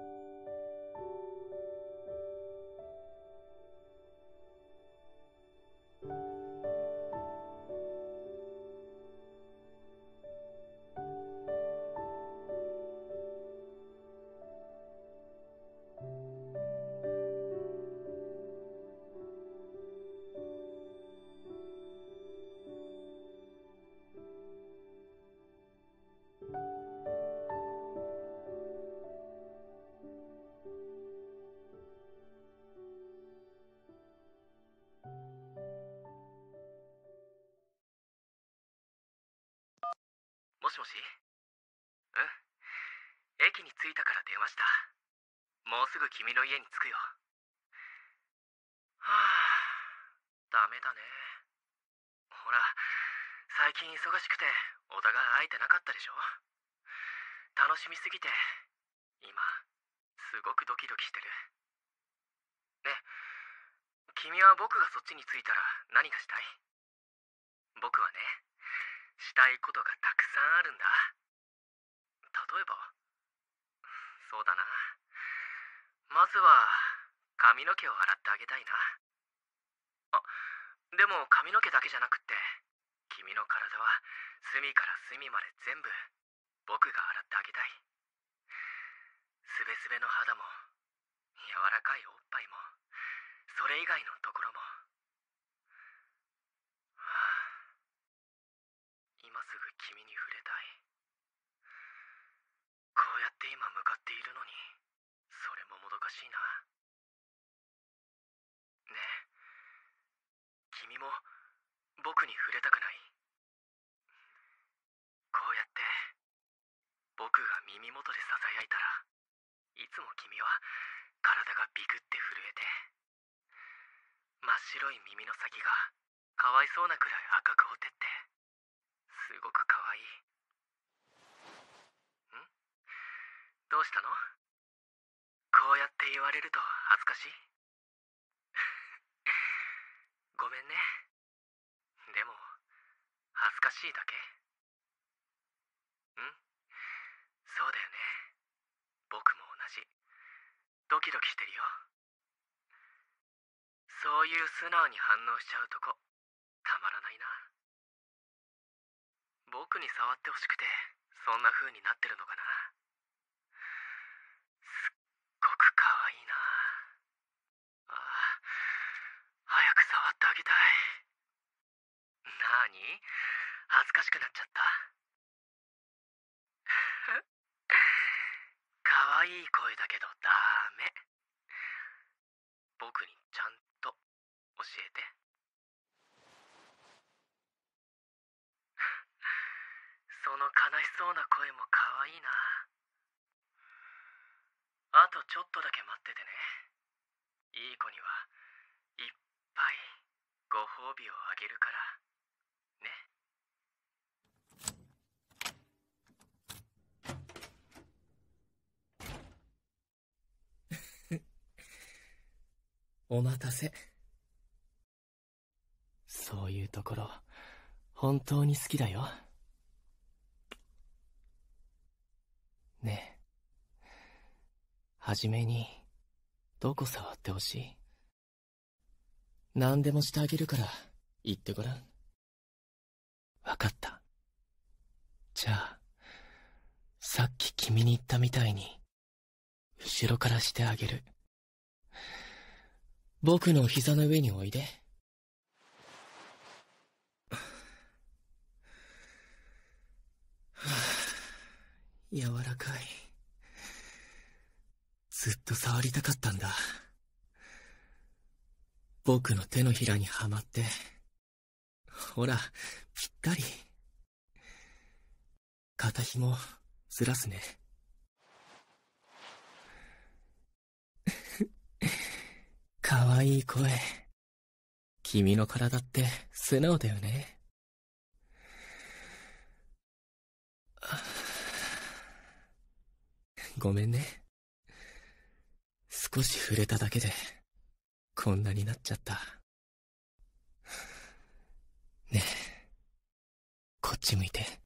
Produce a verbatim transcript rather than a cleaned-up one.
もしもし。うん。駅に着いたから電話した。もうすぐ君の家に着くよ。はあ、ダメだね。ほら、最近忙しくてお互い会えてなかったでしょ。楽しみすぎて今すごくドキドキしてる。ね、君は僕がそっちに着いたら何がしたい？僕はね、したいことがたくさんあるんだ。例えば、そうだな。まずは髪の毛を洗ってあげたいな。あ、でも髪の毛だけじゃなくって、君の体は隅から隅まで全部僕が洗ってあげたい。すべすべの肌も柔らかいおっぱいも、それ以外のところも。はあ、今すぐ君に触れたい。こうやって今向かっているのに、それももどかしいな。ねえ、君も僕に触れたくない？こうやって僕が耳元でささやいたら、いつも君は体がビクって震えて、真っ白い耳の先がかわいそうなくらい赤くほてって、すごくかわいい。ん？どうしたの？こうやって言われると恥ずかしい？ごめんね。でも恥ずかしいだけ？ん？そうだよね。僕も同じ。ドキドキしてるよ。そういう素直に反応しちゃうとこ、たまらないな。僕に触ってほしくてそんな風になってるのかな。すっごくかわいいな。ああ、早く触ってあげたい。なーに？恥ずかしくなっちゃった？かわいい声だけどダメ。僕にちゃんと教えて。その悲しそうな声もかわいいな。あとちょっとだけ待っててね。いい子にはいっぱいご褒美をあげるからね。お待たせ。そういうところ本当に好きだよ。ねえ、はじめにどこ触ってほしい？何でもしてあげるから言ってごらん。わかった。じゃあさっき君に言ったみたいに後ろからしてあげる。僕の膝の上においで。柔らかい。ずっと触りたかったんだ。僕の手のひらにはまって。ほら、ぴったり。肩紐ずらすね。かわいい声。君の体って素直だよね。ごめんね。少し触れただけでこんなになっちゃった。ねえ、こっち向いて。